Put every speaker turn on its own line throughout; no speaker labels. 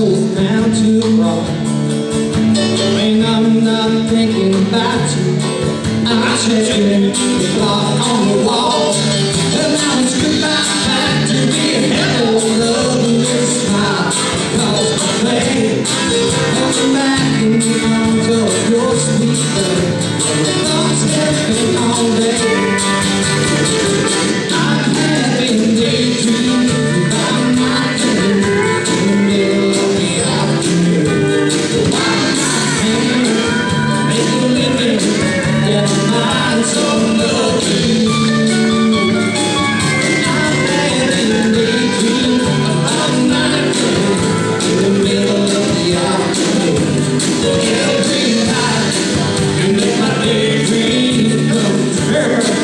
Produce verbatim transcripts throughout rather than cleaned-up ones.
goes down to the rock. When I'm not thinking about you, I'm checking the clock on the wall. And now it's goodbye back to be a hello, love, and this smile. Cause I play, coming back in the arms of your sweet love. And the thoughts have been all day. I'm having daydreams about my day in the middle of the afternoon. While my hand make a living, yeah, my mind's so lucky. I'm having daydreams about my day in the middle of the afternoon. Every night you make my daydreams come true.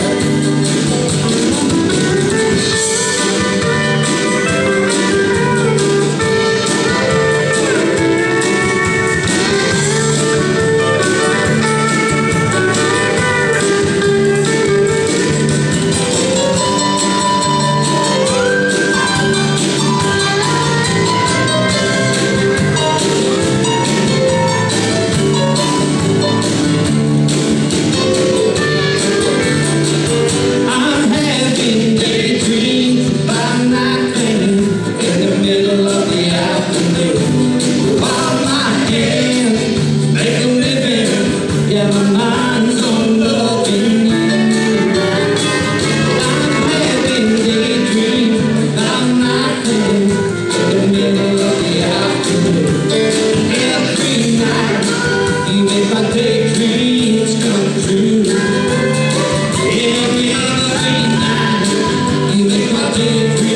Every night you make my day